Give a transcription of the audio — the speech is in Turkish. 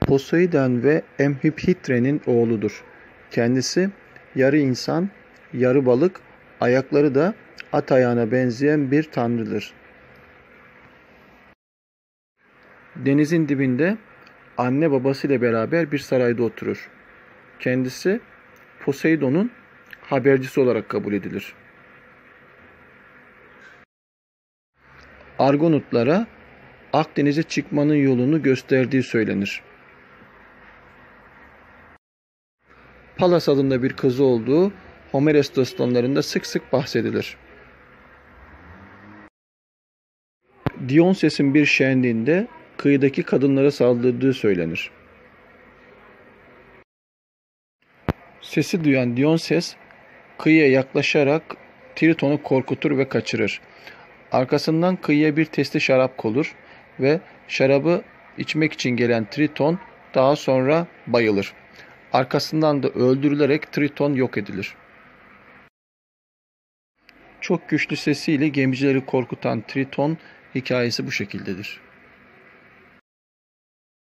Poseidon ve Emhiphitre'nin oğludur. Kendisi yarı insan, yarı balık, ayakları da at ayağına benzeyen bir tanrıdır. Denizin dibinde anne babasıyla beraber bir sarayda oturur. Kendisi Poseidon'un habercisi olarak kabul edilir. Argonutlara Akdeniz'e çıkmanın yolunu gösterdiği söylenir. Palas adında bir kızı olduğu Homeros destanlarında sık sık bahsedilir. Dionysus'un bir şenliğinde kıyıdaki kadınlara saldırdığı söylenir. Sesi duyan Dionysus kıyıya yaklaşarak Triton'u korkutur ve kaçırır. Arkasından kıyıya bir testi şarap konur ve şarabı içmek için gelen Triton daha sonra bayılır. Arkasından da öldürülerek Triton yok edilir. Çok güçlü sesiyle gemicileri korkutan Triton hikayesi bu şekildedir.